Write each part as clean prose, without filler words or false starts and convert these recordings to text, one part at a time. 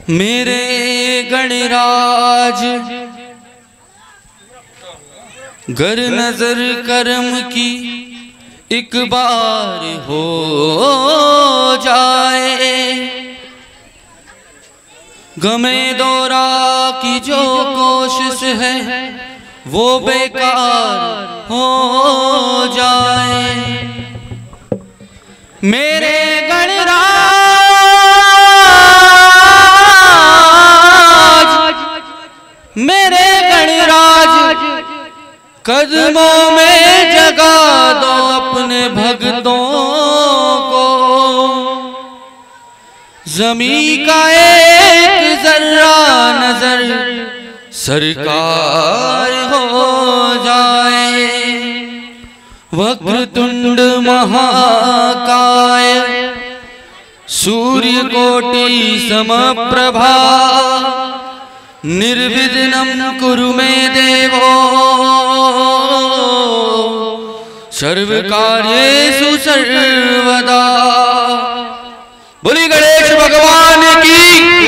मेरे गणराज गर नजर करम की एक बार हो जाए, गमे दौरा की जो कोशिश है वो बेकार हो जाए। मेरे गणराज मेरे गणराज कदमों में जगा दो अपने भक्तों को, ज़मीं का एक जर्रा नजर सरकार हो जाए। वक्रतुंड महाकाय सूर्य कोटि समप्रभा, निर्विघ्नं कुरु मे देवो सर्वकार्येषु सर्वदा। बोली गणेश भगवान की।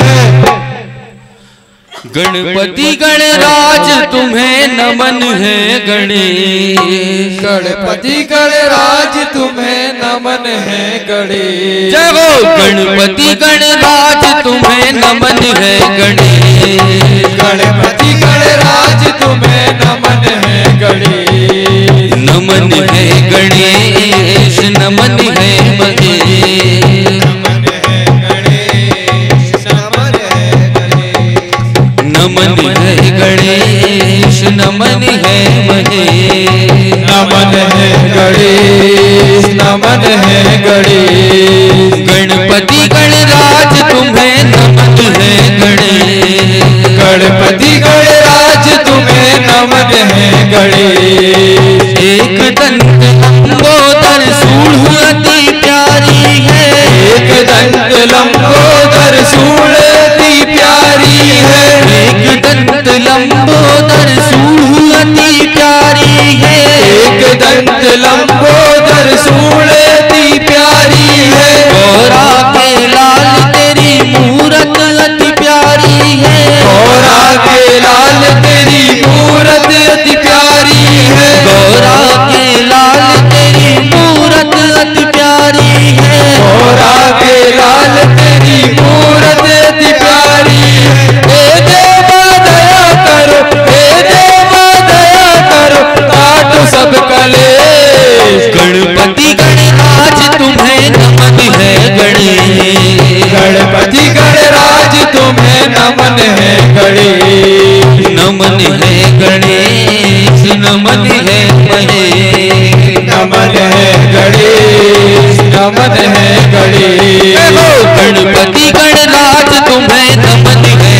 गणपति गणराज तुम्हें नमन है गणेश, गणपति गणराज तुम्हें नमन है गणेश। जय हो गणपति गणराज तुम्हें नमन है गणेश, गणपति गणराज तुम्हें नमन है गणेश। नमन है गणेश नमन है महेश, नमन है गणेश नमन है महेश, नमन है गणेश नमन है गणेश। गणपति गणराज तुम्हें नमन है गणेश, गणपति गणराज तुम्हें नमन है गणेश। एक दंत लंबोदर सूढ़ अति प्यारी है, एक दंत लंबोदर सूढ़ अति प्यारी है, एक दंत लंबोदर सूढ़ अति प्यारी है, एक दंत लंबोदर सूढ़ अति प्यारी है। गौरा के लाल तेरी मूरत अति प्यारी है, गौरा के लाल तेरी मूरत अति प्यारी है, गौरा के लाल तेरी मूरत अति प्यारी है, गौरा के लाल तेरी मूरत अति प्यारी है। हे देवा दया करो, हे देवा दया करो, काटो सब कलेश। गणपति गणराज तुम्हें नमन है गणेश, गणपति गणराज तुम्हें नमन है गणेश। नमन है गणेश नमन है महेश, नमन है गणेश नमन है गणेश। गणपति गणराज तुम्हें नमन है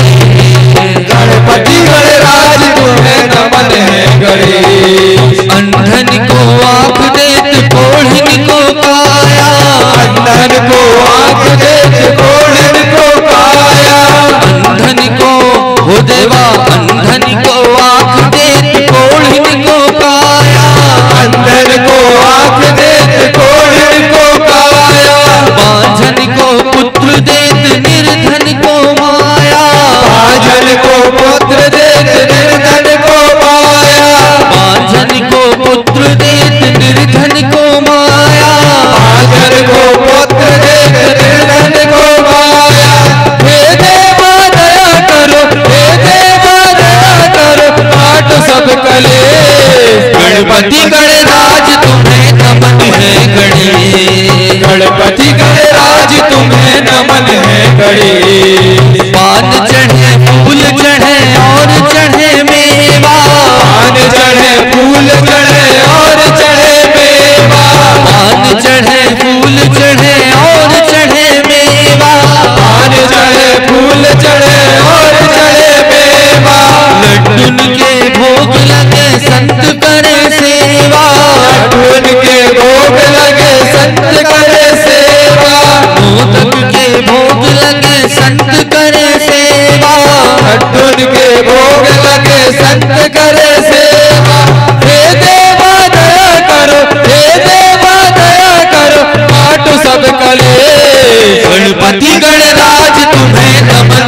गणेश, गणपति गणराज तुम्हें नमन है गणेश। अंधन को आँख देत कोढ़िन को काया, अंधन को आँख देत कोढ़िन को काया, अंधन को हो देवा अंधन को आँख देत कोढ़िन को काया, अंधन को आँख देत कोढ़िन को काया, बांझन को पुत्र देत निर्धन को माया, बांझन को पुत्र देत निर्धन को माया, बांझन को पुत्र देत निर्धन को माया, बांझन को पुत्र देत निर्धन को माया। हे देवा दया करो, हे देवा दया करो, काटो सब कलेश। गणपति गणराज तुम्हें नमन है गणेश, गणपति गणराज तुम्हें नमन है गणेश। पान चढ़े फूल चढ़े और चढ़े मेवा, पान चढ़े फूल चढ़े और चढ़े मेवा, पान चढ़े फूल चढ़े और चढ़े मेवा, पान चढ़े फूल चढ़े और चढ़े मेवा। लड्डून के भोग लगे संत करे सेवा, लड्डून के भोग लगे संत करे सेवा, मोदक के भोग लगे संत करे सेवा, लड्डून के भोग लगे संत करे सेवा। हे देवा दया करो, हे देवा दया करो, काटो सब कलेश। गणपति गणराज तुम्हें नमन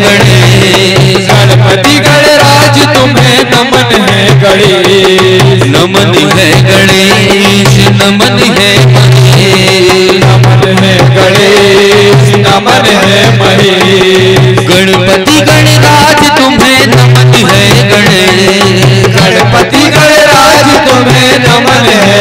गणेश। गणपति गणराज तुम्हें नमन है गणेश। नमन है गणेश, नमन है महेश। नमन है गणेश, नमन है महेश। गणपति गणराज तुम्हें नमन है गणेश। गणपति गणराज तुम्हें नमन है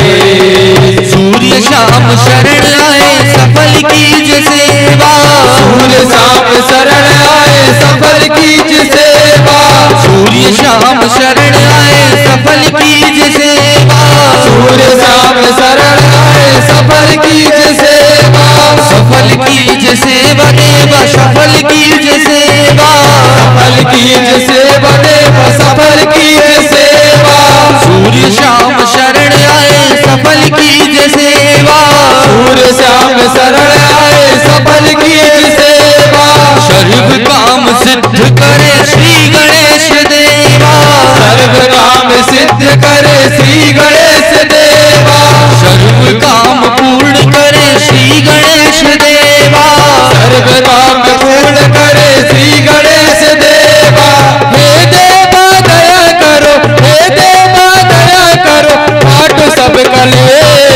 गणेश। सूर्य शाम शरण आए सफल कीज सेवा। सूर्य शाम शरण आए सफल कीज सेवा। सूर्य शाम शरण आए सफल कीज सेवा। सूर्य शाम शरण आए सफल कीज सेवा। सफल कीज सेवा देवा, सफल कीज सेवा। सफल कीज सेवा देवा, सफल कीज सेवा। सूर्य शाम शरण आए सफल कीज सेवा। सूर्य शाम शरण आए सफल कीज सेवा। सर्व काम सिद्ध करे श्री गणेश देवा। सर्व काम सिद्ध करे श्री गणेश देवा। सर्व काम पूर्ण करे श्री गणेश देवा। सर्व काम पूर्ण करे श्री गणेश देवा। हे देवा दया करो, हे देवा दया करो, पाठ सब कले।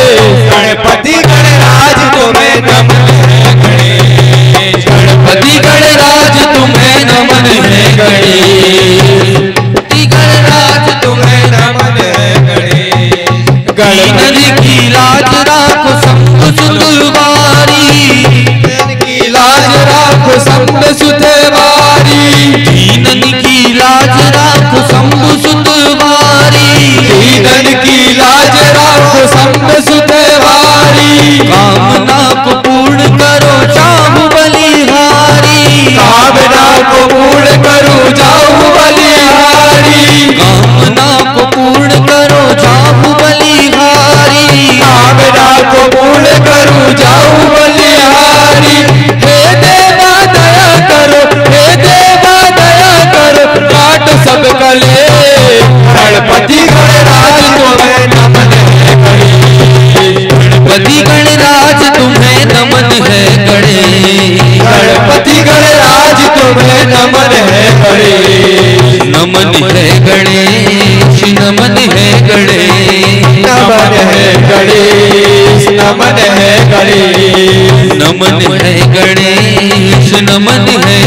गणपति गणराज तुम्हें नमन है गणेश। गणपति गणराज तुम्हें नमन है गणेश। गणराज तुम्हें नमन है गणेश। गणपति की लाज राखो संत सुतवारी। की लाज राखो संत सुतवारी। दीनन की लाज राखो शंभु सुतवारी। दीनन की लाज राखो संत सुतवारी। कामना को पूर्ण करो जाहु बलिहारी। कामना को पूर्ण करो जाहु बलिहारी। कामना को पूर्ण करो जाहु बलिहारी। कामना को पूर्ण करो जाहु बलिहारी। हे देवा दया करो, हे देवा दया करो, काट सब कले। गणपति गणराज तुम्हें नमन है गणेश। गणपति गणराज तुम्हें नमन है गणेश। गणपति गणराज तुम्हें नमन है गणेश। नमन है गणेश, नमन है गणेश। नमन है गणेश, नमन है गणेश। नमन है गणेश, नमन है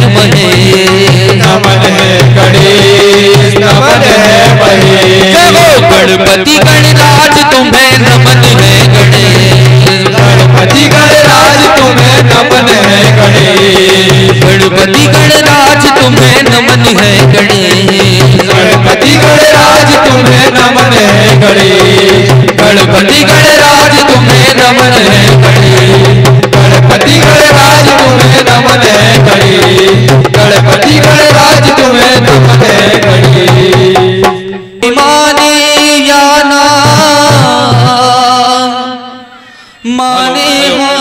महेश। नमन है गणेश, नमन है महेश। गणपति गणराज तुम्हें नमन है गणेश। गणपति गणराज तुम्हें नमन है गणेश। गणपति गणराज तुम्हें नमन है गणेश। गणपति गणराज तुम्हें नमन है गणेश। गणपति गणराज तुम्हें नमन है गणेश। गणपति गणराज तुम्हें नमन है गणेश। गणपति गणराज तुम्हें नमन है गणेश। माने या ना माने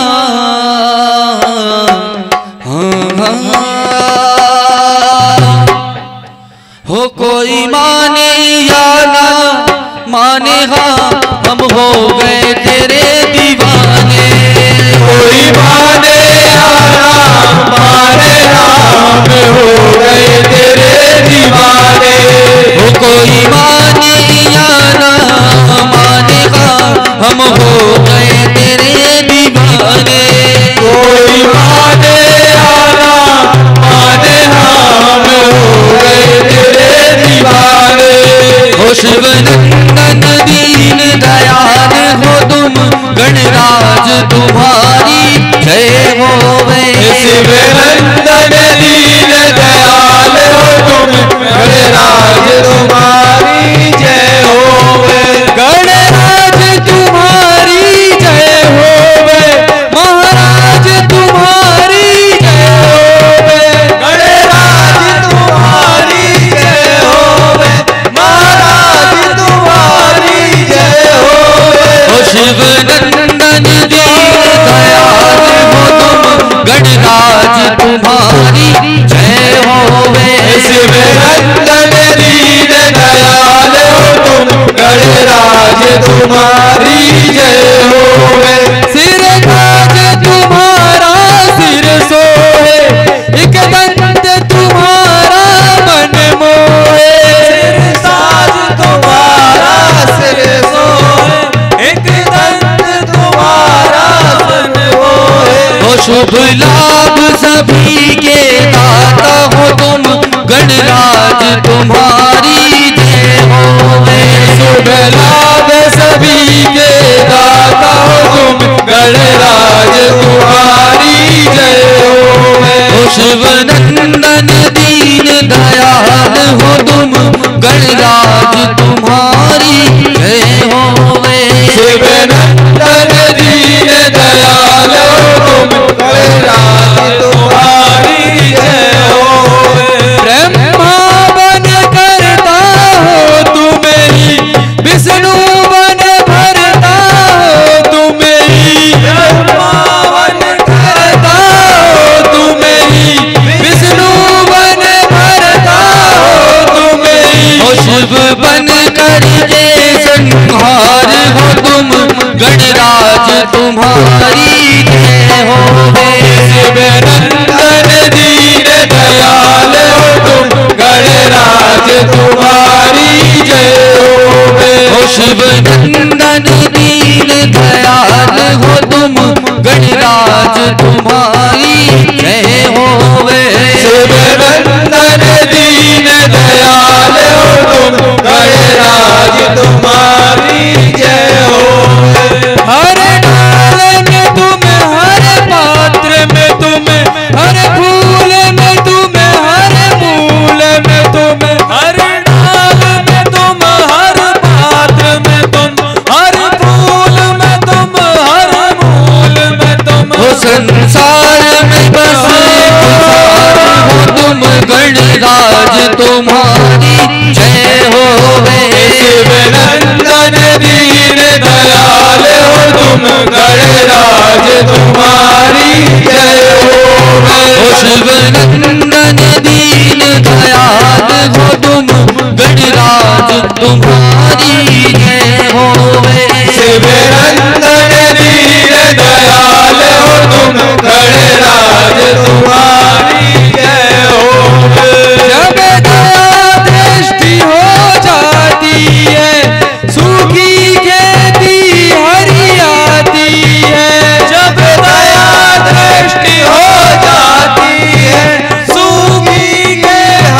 हो कोई माने या ना माने हम हो गए तेरे दीवाने। कोई माने आना माने हम हो गए तेरे दीवाने। हो कोई माने या ना माने हम हो गए तेरे दीवाने। कोई माने आना माने हम हो गए तेरे दीवाने। हो शिवनंदन दीन दयाल हो तुम गणराज तुम्हारी जय होवे। शिवनंदन दीन दयाल हो तुम गणराज तुम्हारी जय होवे। गणराज तुम्हारी जय होवे, महाराज तुम्हारी जय होवे। गणराज तुम्हारी जय होवे, महाराज तुम्हारी जय होवे। हो शिवनंदन दीन दयाल हो तुम गणराज तुम्हारी जय होवे। शिवनंदन दीन दयाल हो तुम गणराज तुम्हारी जय होवे। सिर ताज तुम्हारा सिर सोहे, एक दंत शुभ लाभ सभी के दाता हो तुम, गणराज तुम्हारी जय होवे। शुभ लाभ सभी के दाता हो तुम, गणराज तुम्हारी जय होवे। शिव नंदन दीन दयाल हो तुम, गणराज तुम्हारी जय होवे। शिव नंदन दीन दयाल हो तुम, गणराज तुम्हारी जय होवे। ब्रह्मा बन करता हो तुम्हें, विष्णु बन भरता हो तुम्हें, ब्रह्मा बन करता हो तुम्हें, विष्णु बन भरता हो तुम्हें। शिव बन करके संहार हो तुम, गणराज तुम्हारी जय होवे। शिव नंदन दीन दयाल हो तुम, गणराज तुम्हारी जय होवे। शिव नंदन दीन दयाल हो तुम, गणराज तुम्हारी जय होवे। शिव नंदन दीन दयाल हो तुम, गणराज तुम्हारी जय होवे। हर डाल में तुम, हर पात्र में तुम, हर फूल में तुम, हर मूल में तुम, हर डाल में तुम, हर पात्र में तुम, हर फूल में तुम, हर मूल में तुम। संसार में बस हो तुम, गणराज तुम्हारी जय होवे। शिव नंदन दीन दयाल हो तुम, गणराज तुम्हारी जय होवे। शिव नंदन दीन दयाल हो तुम, गणराज तुम्हारी जय होवे। शिव नंदन दीन दयाल हो तुम, गणराज तुम्हारी जय होवे। जब दया दृष्टि हो जाती है, सूखी खेती हरियाती है। जब दया दृष्टि हो जाती है, सूखी के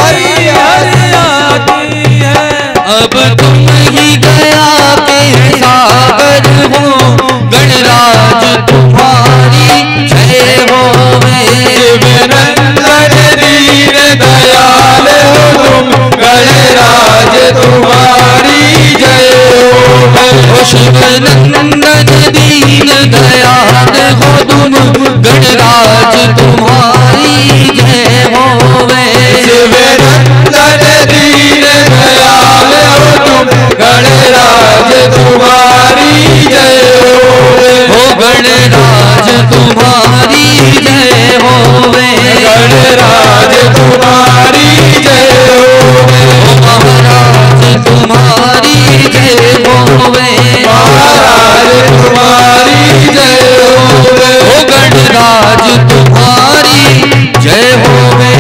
हरियाती है। अब तुम ही गया के सागर हो, गणराज तुम्हारी जय होवे। शिव नंदन दीन दयाल हो तुम, गणराज तुम्हारी जय होवे। शिव नंदन दीन दयाल हो तुम, गणराज तुम्हारी जय होवे। शिव नंदन दीन दयाल हो तुम, गणराज तुम्हारी जय होवे। हो गणराज तुम्हारी जय होवे। गणराज तुम्हारी जय होवे। महाराज तुम्हारी जय होवे। महाराज तुम्हारी जय होवे। हो गणराज तुम्हारी जय होवे।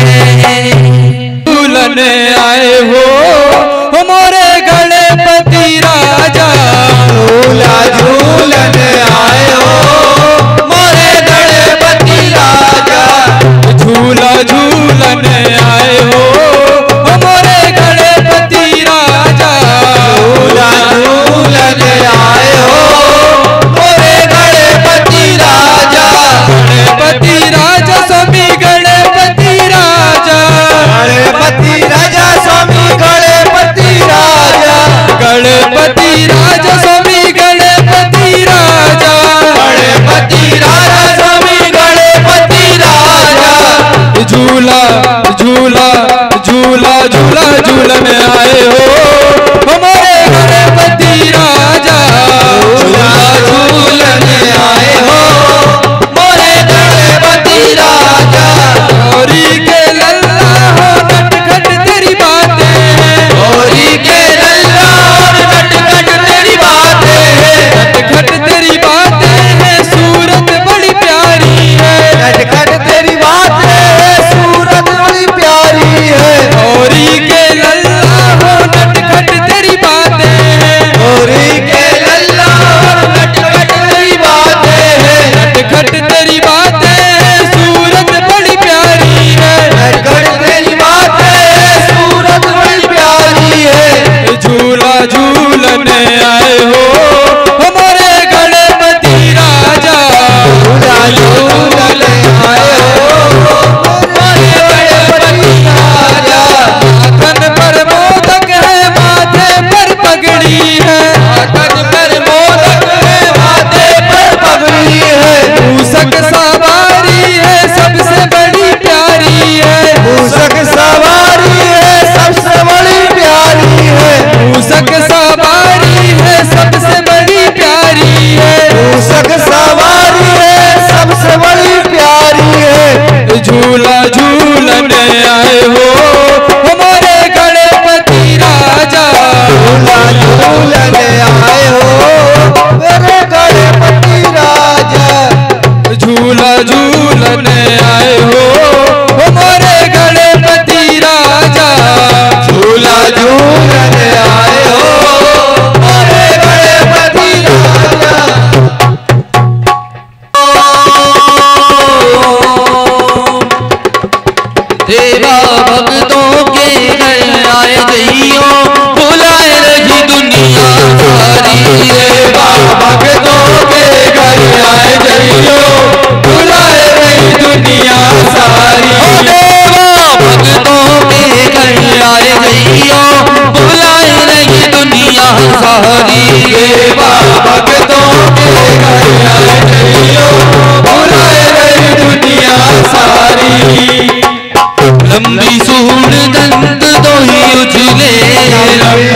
झूलन आए हो हमारे गणपति राजा, झूला झूलन आए हो हमारे गणपति राजा। झूला झूलन आए हो हमारे गणपति राजा, झूला झूलन आए हो हमारे गणपति राजा। गणपति राजा स्वामी गणपति राजा, गणपति राजा स्वामी गणपति राजा। गणपति राजा स्वामी गणपति राजा, गणपति राजा स्वामी गणपति राजा। झूला झूला झूला झूला झूलन आए हो हमारे गणपति राजा, झूला झूलन आए हो हमारे गणपति राजा। गौरी के लल्ला हो नटखट तेरी बातें, गौरी के लल्ला हो नटखट तेरी बातें, नटखट तेरी बातें हैं, सूरत बड़ी प्यारी है। नटखट तेरी बातें हैं, सूरत बड़ी प्यारी है। गौरी के लल्ला हो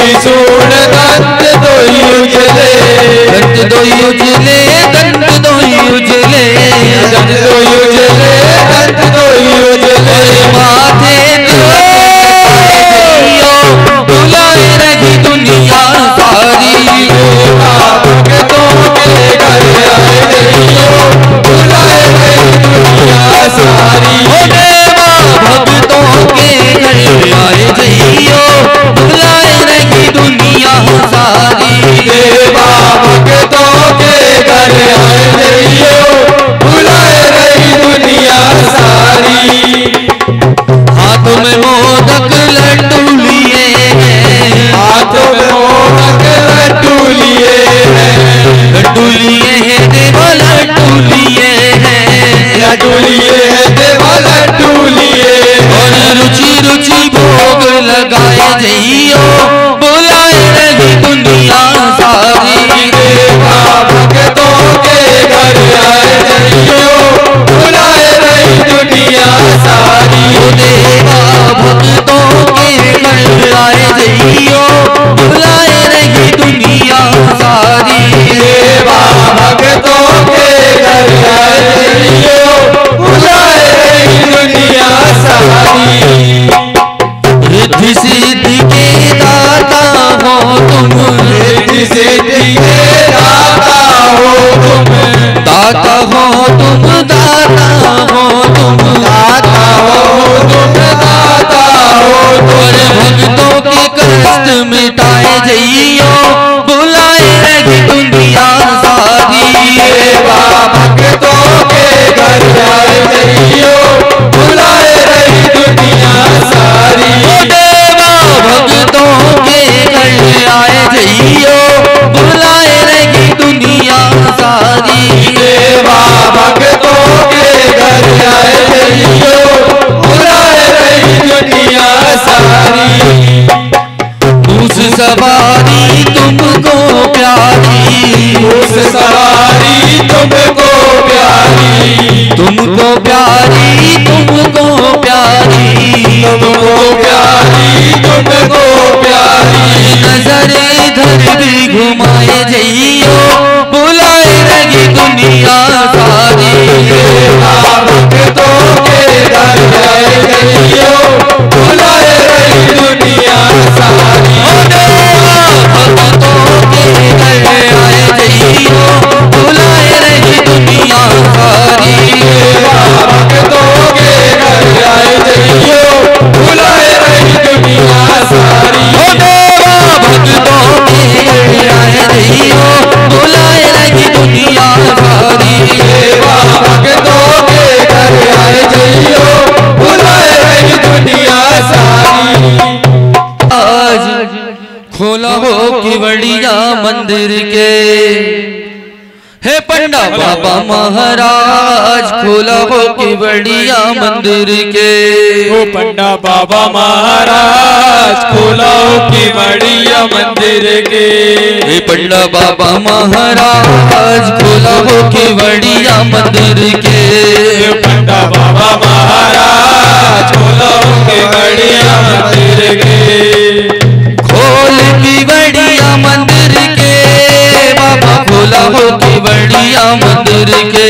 त्रिशूल दंत दोई उजले, दंत दोई उजले, दंत दोई उजले, दंत दोई उजले, दंत दोई उजले, माथे बुलाए रही दुनिया सारी, भक्तों के घर आए जइयो, बुलाए रही दुनिया सारी। देवा भक्तों के घर आए जइयो, बुलाए रही दुनिया सारी, देवा भक्तों के घर आए जइयो, बुलाए रही दुनिया सारी। हाथों में मोदक लड्डू लिए हैं, हाथों में मोदक लड्डू लिए हैं, लड्डू लिए हैं देवा लड्डू लिए हैं, लड्डू लिए हैं देवा लड्डू लिए और हैं। रुचि रुचि भोग लगाए जइयो, बुलाए रही दुनिया सारी, देवा भक्तों के घर आए जइयो, बुलाए रही दुनिया सारी। देवा भक्तों के घर आए जइयो, बुलाए रही दुनिया सारी, देवा भक्तों के घर आए जइयो, बुलाए रही दुनिया सारी। रिद्धि सिद्धि के दाता हो तुम, रिद्धि सिद्धि के दाता हो तुम, दाता हो तुम, दाता हो तुम, दाता हो तुम, दाता हो और भक्तों के कष्ट मिटाए जइयो, बुलाए रही दुनिया सारी, देवा भक्तों के घर आए जइयो, बुलाए रही दुनिया सारी। देवा भक्तों के घर आए जइयो, बुलाए रही दुनिया सारी, देवा भक्तों के घर आए जइयो, बुलाए रही दुनिया सारी। उस सवारी तुमको प्यारी, उस सवारी तुमको प्यारी, तुमको प्यारी, तुमको प्यारी, तुमको प्यारी, तुमको प्यारी। नजर इधर भी घुमाए जइयो, बुलाए रही दुनिया सारी, देवा भक्तों के घर आए जइयो, बुलाए रही दुनिया सारी। देवा भक्तों के घर आए जइयो, बुलाए रही दुनिया सारी, देवा भक्तों के घर आए जइयो, बुलाए रही दुनिया सारी। देवा भक्तों के घर आए जइयो, बुलाए रही दुनिया सारी, देवा भक्तों के घर आए जइयो, बुलाए रही दुनिया सारी। आज खोला हो केवड़िया मंदिर के, हे पंडा बाबा महाराज खोला हो केवड़िया मंदिर के, ओ पंडा बाबा महाराज खोलो की बढ़िया मंदिर के। हे पंडा बाबा महाराज खोला हो केवड़िया मंदिर के, पंडा बाबा महाराज खोलो की बढ़िया मंदिर के। खोल केवड़िया मंदिर के, बाबा खोला हो केवड़िया मंदिर के,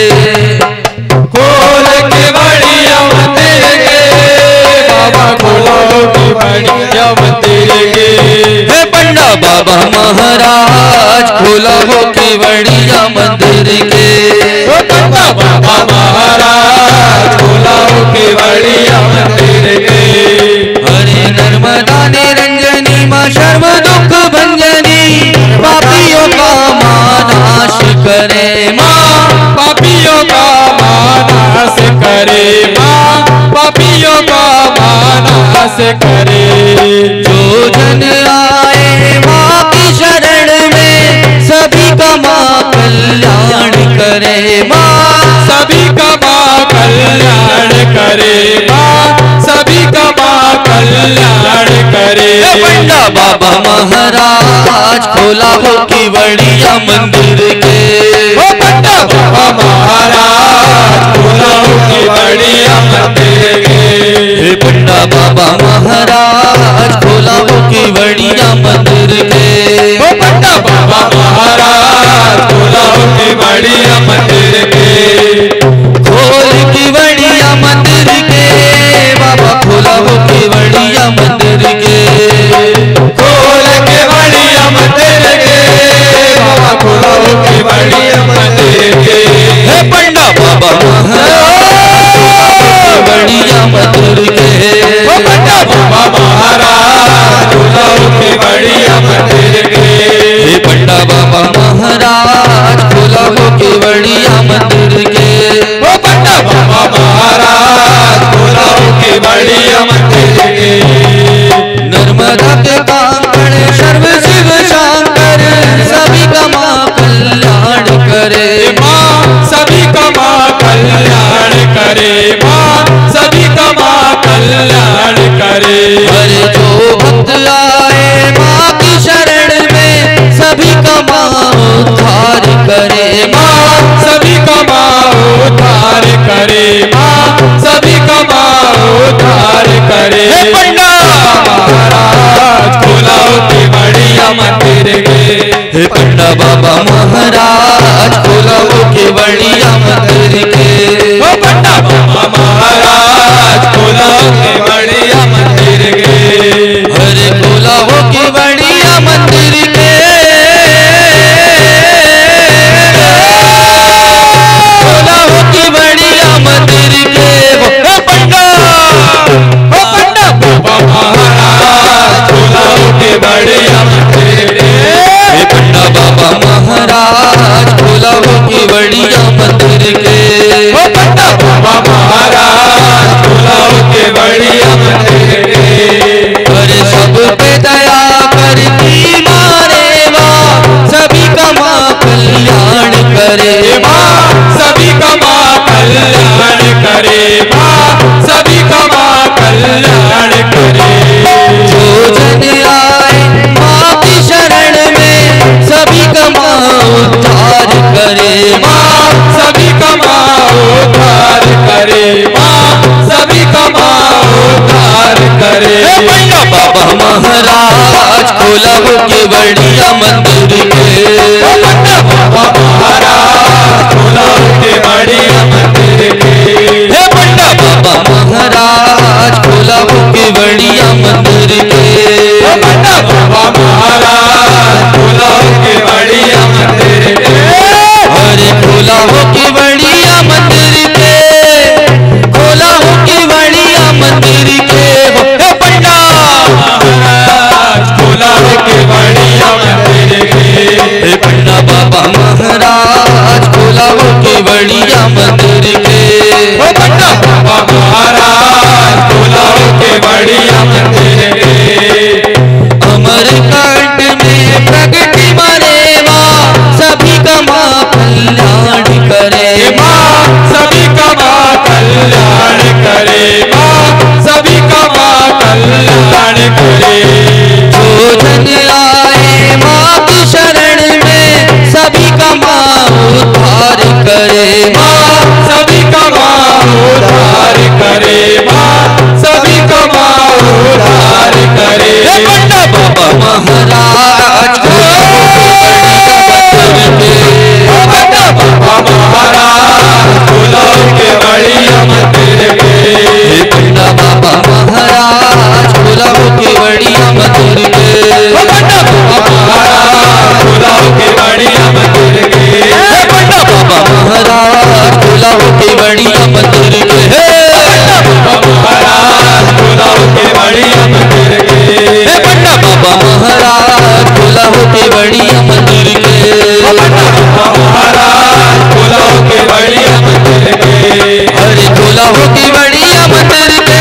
खोल के बढ़िया मंदिर के, बाबा खोलो की बढ़िया मंदिर के। हे पंडा बाबा महाराज खोला हो केवड़िया मंदिर के, ओ पंडा बाबा महाराज खोलो की बढ़िया मंदिर के। हरे नर्मदा निरंजनी माँ शर्म दुख भंजनी, पापियों का नाश करे माँ, पापियों का मानास करे माँ, पापियों का मानास करे। जो जन आए माँ की शरण में, सभी का माँ कल्याण करे माँ, सभी का माँ कल्याण करे माँ, सभी का माँ कल्याण करे। पंडा बाबा महाराज खोला हो केवड़िया मंदिर के, ओ पंडा बाबा महाराज खोलो की बढ़िया मंदिर के। हे पंडा बाबा महाराज खोला हो केवड़िया मंदिर उद्धार करे। पंडा महाराज खोलाओ केवड़िया मंदिर के। पंडा बाबा महाराज खोलाओ केवड़िया मंदिर के। पंडा बाबा महाराज खोलाओ केवड़िया मंदिर के। अरे खोलाओ केवड़िया मंदिर के। खोलाओ केवड़िया मंदिर के। पंडा बाबा महाराज खोलाओ केवड़िया मंदिर के। पंडा बाबा महाराज खोलाओ केवड़िया मंदिर के। पंडा बाबा महाराज खोलाओ केवड़िया मंदिर के। अरे सब पे दया करती मारे माँ सभी का माँ कल्याण करे। माँ सभी का माँ कल्याण करे। माँ सभी का माँ कल्याण करे। जो जन आए माँ की शरण में सभी का माँ उद्धार करे। माँ सभी का माँ उद्धार करे। माँ सभी का माँ उद्धार करे। पंडा बाबा महाराज खोलाओ केवड़िया मंदिर के। पंडा बाबा महाराज खोलाओ केवड़िया मंदिर के। पंडा बाबा महाराज खोलाओ केवड़िया मंदिर के। पंडा बाबा महाराज खोलाओ केवड़िया मंदिर के। अरे खोलाओ केवड़िया मंदिर के। खोलाओ केवड़िया मंदिर के। पंडा महाराज खोलाओ केवड़िया मंदिर के। पंडा बाबा महाराज खोलाओ केवड़िया मंदिर के। पंडा बाबा महाराज खोलाओ केवड़िया मंदिर के। अमरकंट में प्रगति मारे माँ सभी का माँ कल्याण करे। माँ सभी का माँ कल्याण करे। माँ सभी का माँ कल्याण करे। जो जन आए माँ की शरण में सभी का माँ उद्धार करे। माँ सभी का माँ उद्धार करे। माँ सभी का माँ उद्धार करे। पंडा बाबा महाराज पंडा बाबा महाराज खोलाओ केवड़िया मंदिर के। पंडा बाबा महाराज खोलाओ केवड़िया मंदिर के। पंडा बाबा महाराज खोलाओ केवड़िया मंदिर के। पंडा बाबा महाराज खोलाओ केवड़िया मंदिर के। पंडा बाबा महाराज खोलाओ केवड़िया मंदिर के। पंडा बाबा महाराज खोलाओ केवड़िया मंदिर के। पंडा बाबा महाराज खोलाओ केवड़िया मंदिर के। अरे खोलाओ केवड़िया मंदिर के।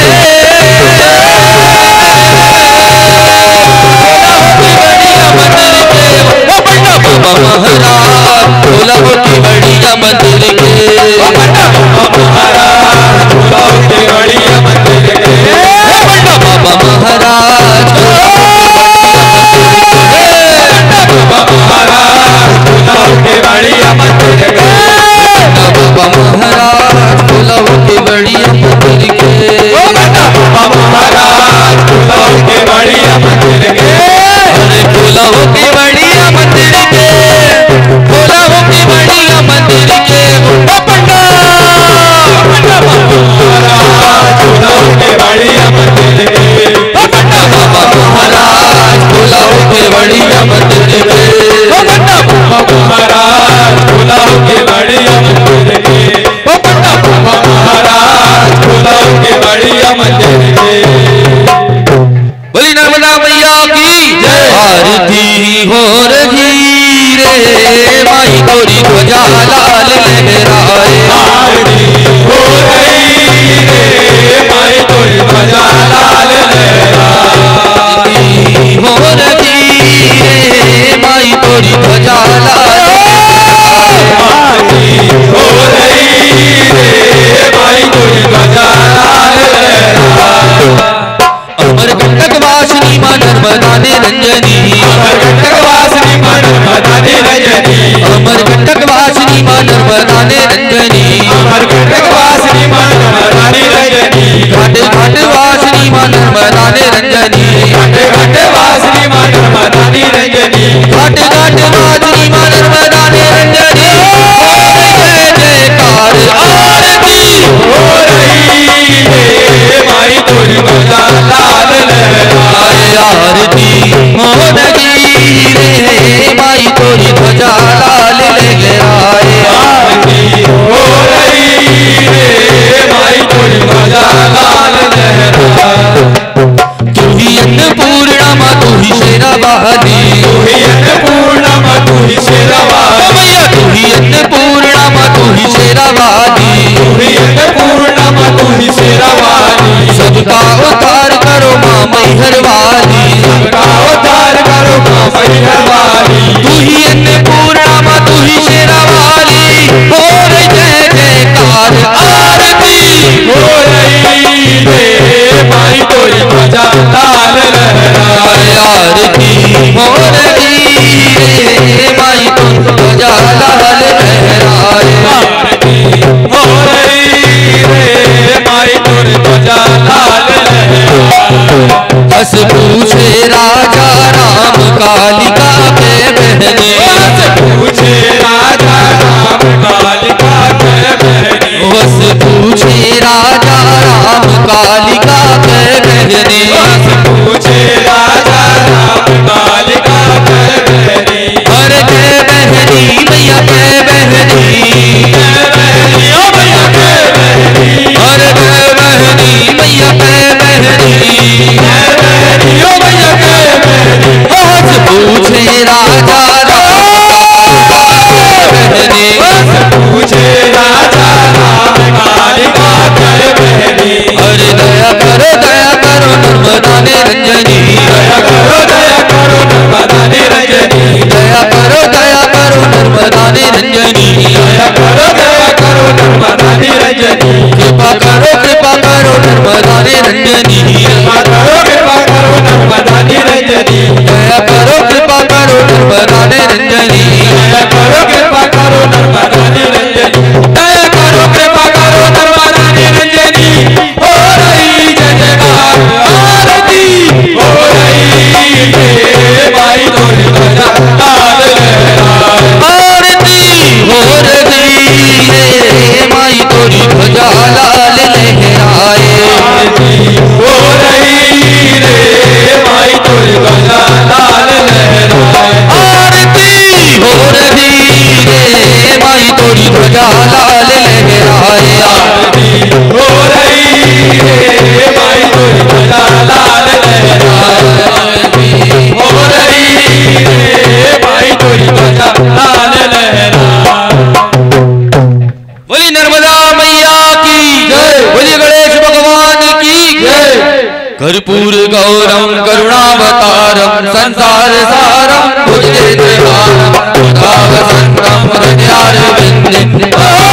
पंडा बाबा महाराज खोलाओ केवड़िया मंदिर के। पंडा बाबा महाराज खोलाओ केवड़िया मंदिर के। पंडा बाबा महाराज बाबा महाराज खोलाओ केवड़िया मंदिर के। बाबा महाराज खोलाओ केवड़िया मंदिर के। बाबा महाराज खोलाओ केवड़िया मंदिर के। अरे खोलाओ केवड़िया मंदिर के। खोलाओ केवड़िया मंदिर के। पंडा बाबा महाराज खोलाओ केवड़िया मंदिर के। बाबा महाराज खोलाओ केवड़िया मंदिर के। बाबा महाराज खोलाओ केवड़िया मंदिर के। बाबा महाराज खोलाओ केवड़िया मंदिर के। बोली नर्मदा मैया की जय। आरती हो रही रे माई गौरी ध्वजा लाल लहराए। आरती हो रही रे माई गौरी ध्वजा लाल लहराए। आरती हो रही रे माई गौरी ध्वजा लाल। आरती हो रही रे माई गौरी ध्वजा लाल लहराए। अमरकंटक वासिनी मां नर्मदा निरंजनी। अमरकंटक वासिनी मां नर्मदा निरंजनी। अमरकंटक वासिनी मां रे माई तोरी ध्वजा लाल लहराए। आरती हो रही रे माई तोरी ध्वजा लाल लहराए। तू ही अन्नपूर्णा माँ तू ही शेरावाली, तू ही अन्नपूर्णा माँ तू ही शेरावाली, मैया तू ही अन्नपूर्णा माँ तू ही शेरावाली, तू ही अन्नपूर्णा माँ तू ही शेरावाली। सबका उद्धार करो माँ मैहर वाली, सबका उद्धार करो माँ मैहर वाली। तू ही अन्नपूर्णा माँ तू ही शेरावाली, हो रही जय जयकार आरती हो रही रे माई तोरी ध्वजा लाल लहराए। आरती हो रही रे माई तोरी ध्वजा लाल लहराए। आरती हो रही रे माई तोरी ध्वजा लाल लहराए। बस पूछे राजा राम कालिका के बहने, बस पूछे राजा राम कालिका के बहने, बस पूछे राजा राम कालिका के बहने, बस पूछे राजा राम कालिका के बहने। अरे जय बहनी मैया जय बहनी, जय बहनी ओ मैया जय बहनी, अरे जय बहनी मैया जय बहनी, जय बहनी ओ मैया जय बहनी। बस पूछे राजा बहनी, बस पूछे राजा राम कालिका के बहनी। अरे दया करो नर्मदा निरंजनी, दया करो नर्मदा निरंजनी, दया करो नर्मदा निरंजनी, दया करो नर्मदा निरंजनी। कृपा करो नर्मदा निरंजनी, कृपा करो नर्मदा निरंजनी, दया करो कृपा करो नर्मदा निरंजनी, दया करो कृपा करो नर्मदा निरंजनी, दया करो कृपा करो नर्मदा निरंजनी। हो रही जय जयकार आरती हो रही रे माई तोरी ध्वजा लाल लहराए। आरती हो रही रे माई तोरी ध्वजा लाल लहराए। आरती हो रही रे माई तोरी ध्वजा लाल लहराए। आरती हो रही रे माई तोरी ध्वजा लाल लहराए। आरती हो रही रे माई तोरी ध्वजा लाल लहराए। आरती हो रही रे माई तोरी ध्वजा लाल लहराए। बोली नर्मदा मैया की जय, बोली गणेश भगवान की जय। कर्पूर गौरम करुणावतारम संसार सारम भुजगेन्द्रहारम भुजावसंतम हृदयारविंदे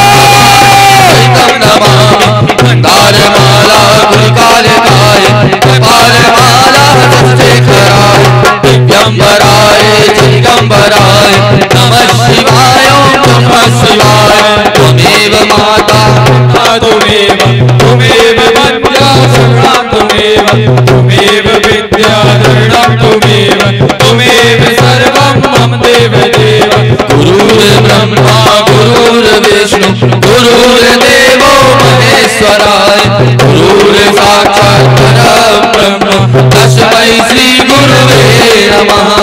नमामि। मंदारमाला गुरुकालिकाय कपालमाला हस्तशेखराय दिव्यंबराय चिदंबराय नमः शिवाय ओम नमः शिवाय। त्वमेव माता त्वमेव वन्द्या शरणा त्वमेव विद्याधरणं त्वमेव सर्वं मम देव देव। गुरुर्ब्रह्मा गुरुर्विष्णु गुरुर्देवो महेश्वराय गुरुर्साक्षात् परब्रह्म तस्मै श्री गुरुवे नमः।